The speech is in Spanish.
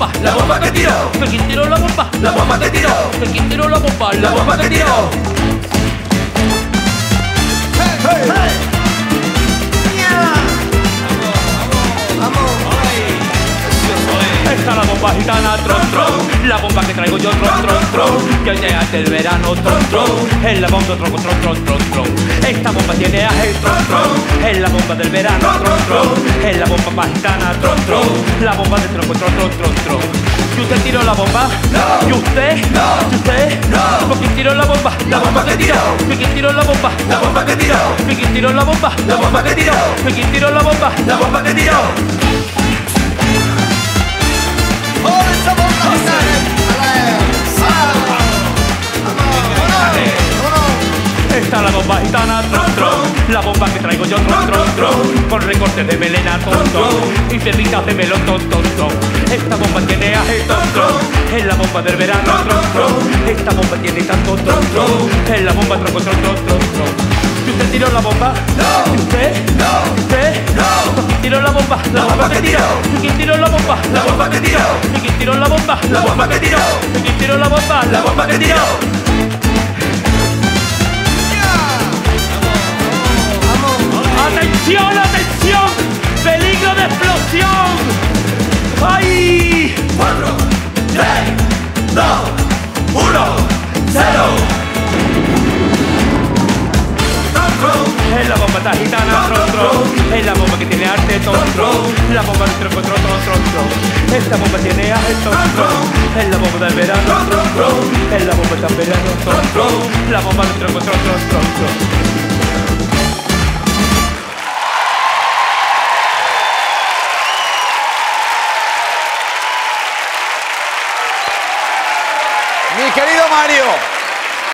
bomba, la bomba que tiró. ¿Quién tiró la bomba? La bomba que tiró. ¿Quién tiró la bomba? La bomba que tiró. Hey, hey. Está la bomba gitana, tron, tron. La bomba que traigo yo, tron, tron, tron. Que llega el verano, tron, tron. Es la bomba, tron, tron, tron, tron, tron. Esta bomba tiene aje, tron, tron. Es la bomba del verano, tron, tron. Es la bomba más gitana, tron, tron. La bomba de tron, tron, tron, tron, tron. ¿Y usted tiró la bomba? No. ¿Y usted? No. ¿Y usted? No. ¿Por quién tiró la bomba? La bomba que tiró. ¿Quién tiró la bomba? La bomba que tiró. ¿Quién tiró la bomba? La bomba que tiró. ¿Quién tiró la bomba? La bomba que tiró. Está la bomba gitana, tron, tron. La bomba que traigo yo, tron, tron, tron. Con recortes de melena, ton, ton. Y perritas de melón, ton, ton, ton. Esta bomba tiene aje, ton, tron. Es la bomba del verano, tron, tron. Esta bomba tiene tanto, tron, tron. Es la bomba, tron, tron, tron, tron, tron. ¿Y usted tiró la bomba? No. ¿Y usted? No. ¿Y usted? No. ¿Quién tiró la bomba? La bomba que tiró. ¿Quién tiró la bomba? La bomba que tiró. ¿Quién tiró la bomba? La bomba que tiró. ¿Quién tiró la bomba? La bomba que tiró. ¡Atención, atención! ¡Peligro de explosión! ¡Ay! 4, 3, 2, 1, 0. Es la bomba gitana, tron, tron. Es la bomba que tiene arte, ton, tron. La bomba de tron, tron, tron, tron, tron. Esta bomba tiene arte, ton, tron. Es la bomba del verano, tron, tron. Es la bomba del verano, tron, tron. La bomba de tron, tron, tron, tron, tron. Mi querido Mario.